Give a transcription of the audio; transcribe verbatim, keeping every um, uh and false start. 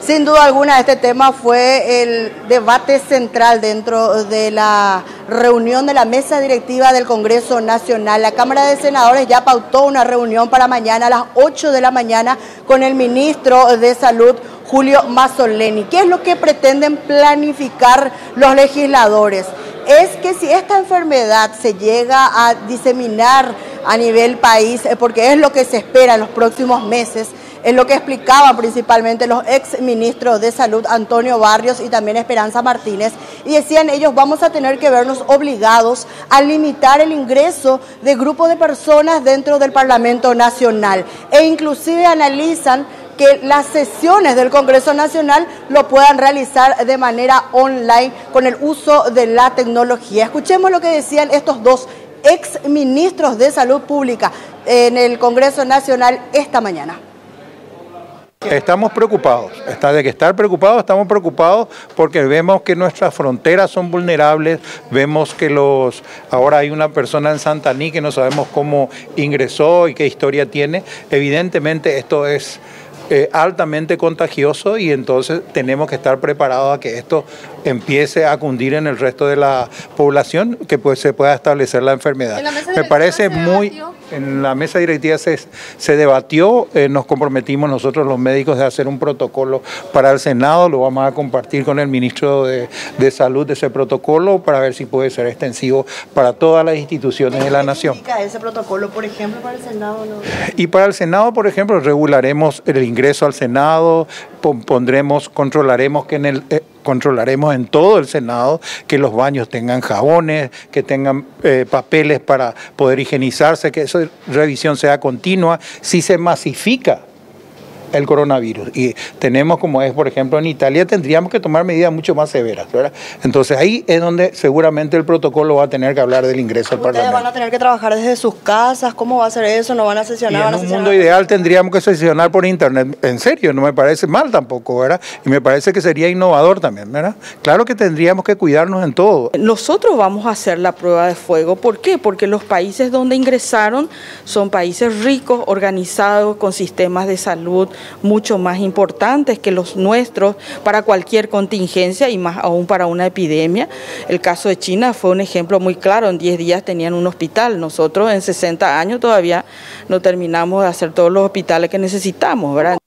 Sin duda alguna, este tema fue el debate central dentro de la reunión de la mesa directiva del Congreso Nacional. La Cámara de Senadores ya pautó una reunión para mañana a las ocho de la mañana con el ministro de Salud, Julio Mazzoleni. ¿Qué es lo que pretenden planificar los legisladores? Es que si esta enfermedad se llega a diseminar a nivel país, porque es lo que se espera en los próximos meses, es lo que explicaban principalmente los ex ministros de Salud, Antonio Barrios y también Esperanza Martínez, y decían ellos, vamos a tener que vernos obligados a limitar el ingreso de grupos de personas dentro del Parlamento Nacional, e inclusive analizan que las sesiones del Congreso Nacional lo puedan realizar de manera online con el uso de la tecnología. Escuchemos lo que decían estos dos ex ministros de Salud Pública en el Congreso Nacional esta mañana. Estamos preocupados, está de que estar preocupados, estamos preocupados porque vemos que nuestras fronteras son vulnerables, vemos que los ahora hay una persona en Santaní que no sabemos cómo ingresó y qué historia tiene. Evidentemente esto es Eh, altamente contagioso y entonces tenemos que estar preparados a que esto empiece a cundir en el resto de la población, que pues se pueda establecer la enfermedad. Me parece muy... En la mesa directiva se, se debatió, eh, nos comprometimos nosotros los médicos de hacer un protocolo para el Senado, lo vamos a compartir con el ministro de, de Salud de ese protocolo para ver si puede ser extensivo para todas las instituciones de la nación. ¿Qué significa ese protocolo, por ejemplo, para el Senado? ¿No? Y para el Senado, por ejemplo, regularemos el ingreso al Senado, pondremos, controlaremos que en el... Eh, controlaremos en todo el Senado que los baños tengan jabones, que tengan eh, papeles para poder higienizarse, que esa revisión sea continua. Si se masifica el coronavirus y tenemos como es, por ejemplo, en Italia, tendríamos que tomar medidas mucho más severas, ¿verdad? Entonces ahí es donde seguramente el protocolo va a tener que hablar del ingreso al Parlamento. ¿Ustedes van a tener que trabajar desde sus casas? ¿Cómo va a ser eso? ¿No van a sesionar? Y en ¿Van a un sesionar? mundo ideal tendríamos que sesionar por internet. En serio, no me parece mal tampoco, ¿verdad? Y me parece que sería innovador también, ¿verdad? Claro que tendríamos que cuidarnos en todo. Nosotros vamos a hacer la prueba de fuego. ¿Por qué? Porque los países donde ingresaron son países ricos, organizados, con sistemas de salud mucho más importantes que los nuestros para cualquier contingencia y más aún para una epidemia. El caso de China fue un ejemplo muy claro, en diez días tenían un hospital. Nosotros en sesenta años todavía no terminamos de hacer todos los hospitales que necesitamos, ¿verdad?